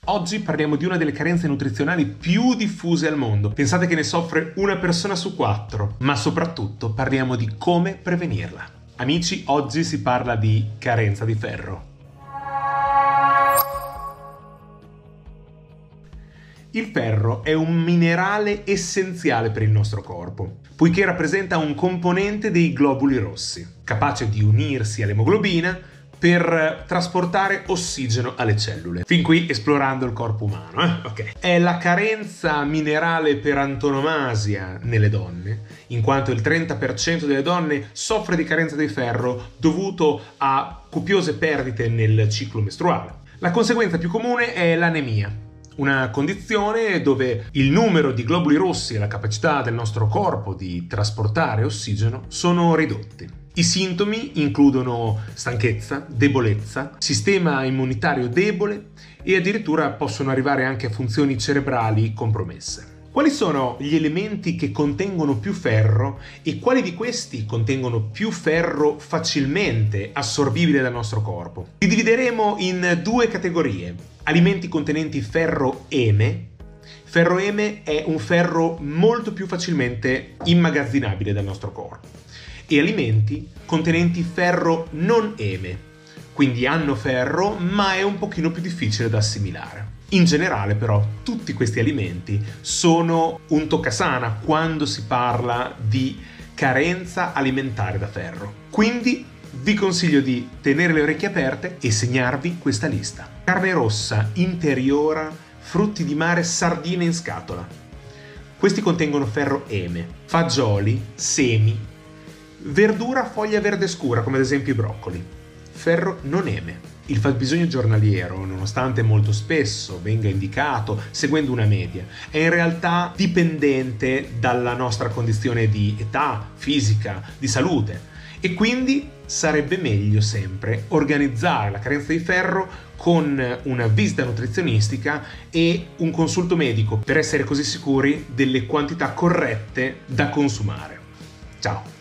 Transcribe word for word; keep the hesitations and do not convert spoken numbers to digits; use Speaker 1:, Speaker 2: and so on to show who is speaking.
Speaker 1: Oggi parliamo di una delle carenze nutrizionali più diffuse al mondo. Pensate che ne soffre una persona su quattro, ma soprattutto parliamo di come prevenirla. Amici, oggi si parla di carenza di ferro. Il ferro è un minerale essenziale per il nostro corpo, poiché rappresenta un componente dei globuli rossi, capace di unirsi all'emoglobina per trasportare ossigeno alle cellule. Fin qui esplorando il corpo umano, eh? Ok. È la carenza minerale per antonomasia nelle donne, in quanto il trenta per cento delle donne soffre di carenza di ferro dovuto a copiose perdite nel ciclo mestruale. La conseguenza più comune è l'anemia, una condizione dove il numero di globuli rossi e la capacità del nostro corpo di trasportare ossigeno sono ridotti. I sintomi includono stanchezza, debolezza, sistema immunitario debole e addirittura possono arrivare anche a funzioni cerebrali compromesse. Quali sono gli elementi che contengono più ferro e quali di questi contengono più ferro facilmente assorbibile dal nostro corpo? Li divideremo in due categorie: alimenti contenenti ferro eme. Ferro eme è un ferro molto più facilmente immagazzinabile dal nostro corpo, e alimenti contenenti ferro non eme, quindi hanno ferro ma è un pochino più difficile da assimilare. In generale però tutti questi alimenti sono un toccasana quando si parla di carenza alimentare da ferro. Quindi vi consiglio di tenere le orecchie aperte e segnarvi questa lista. Carne rossa, interiora, frutti di mare, sardine in scatola. Questi contengono ferro eme. Fagioli, semi, verdura a foglia verde scura come ad esempio i broccoli. Ferro non eme. Il fabbisogno giornaliero, nonostante molto spesso venga indicato seguendo una media, è in realtà dipendente dalla nostra condizione di età, fisica, di salute, e quindi sarebbe meglio sempre organizzare la carenza di ferro con una visita nutrizionistica e un consulto medico per essere così sicuri delle quantità corrette da consumare. Ciao!